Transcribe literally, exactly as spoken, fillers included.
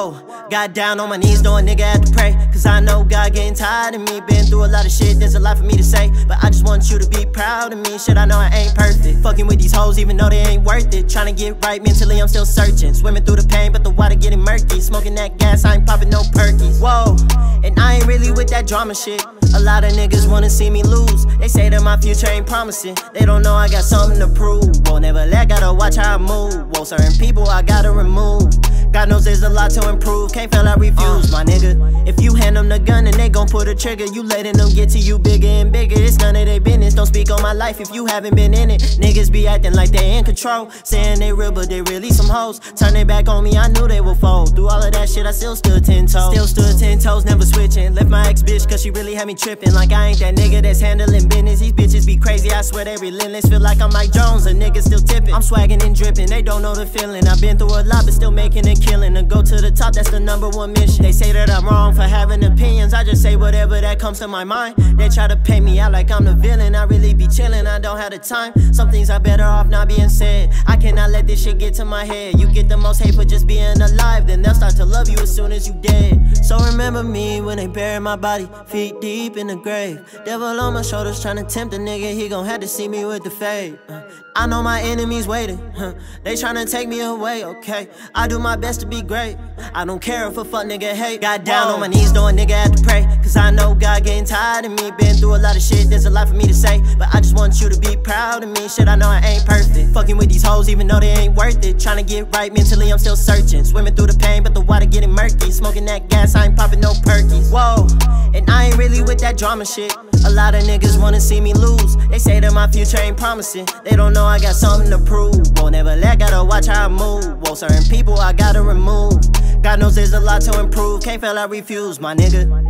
Whoa, got down on my knees, know a nigga had to pray. Cause I know God getting tired of me. Been through a lot of shit, there's a lot for me to say. But I just want you to be proud of me. Shit, I know I ain't perfect. Fucking with these hoes even though they ain't worth it. Tryna get right mentally, I'm still searching. Swimming through the pain, but the water getting murky. Smoking that gas, I ain't popping no perkies. Whoa, and I ain't really with that drama shit. A lot of niggas wanna see me lose. They say that my future ain't promising. They don't know I got something to prove. Won't never let, gotta watch how I move. Whoa, certain people I gotta remove. God knows there's a lot to improve. Can't fail, I refuse, my nigga. If you hand them the gun and they gon' pull the trigger, you letting them get to you bigger and bigger. It's none of their business. Don't speak on my life if you haven't been in it. Niggas be acting like they in control, saying they real but they really some hoes. Turn their back on me, I knew they would fold. Through all of that shit, I still stood ten toes. Still stood ten toes, never switching. Left my ex bitch cause she really had me tripping. Like I ain't that nigga that's handling business. These bitches be crazy, I swear they relentless. Feel like I'm Mike Jones, a nigga still tipping. I'm swagging and dripping, they don't know the feeling. I've been through a lot but still making a killing. To go to the top, that's the number one mission. They say that I'm wrong for having opinions. I just say whatever that comes to my mind. They try to pay me out like I'm the villain. I really be chillin', I don't have the time. Some things are better off not being said. I cannot let this shit get to my head. You get the most hate for just being alive, then they'll start to love you as soon as you dead. So remember me when they bury my body, feet deep in the grave. Devil on my shoulders tryna tempt a nigga, he gon' have to see me with the fade. uh, I know my enemies waiting, huh. They tryna take me away, okay. I do my best to be great. I don't care if a fuck nigga hate. Got down Whoa. on my knees, know a nigga had to pray. Cause I know God getting tired of me. Been through a lot of shit, there's a lot for me to say. But I just want you to be proud of me. Shit, I know I ain't perfect. Fucking with these hoes even though they ain't worth it. Tryna get right mentally, I'm still searching. Swimming through the pain, but the water getting murky. Smoking that gas, I ain't popping no perkies. Whoa, and I ain't really with that drama shit. A lot of niggas wanna see me lose. They say that my future ain't promising. They don't know I got something to prove. Won't never let, gotta watch how I move. Whoa, certain people I gotta remove. God knows there's a lot to improve. Can't fail, I refuse, my nigga.